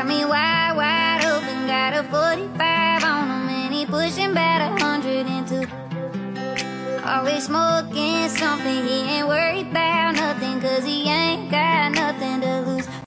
got me wide, wide open. Got a 45 on him and he pushing about 102. Always smoking something, he ain't worried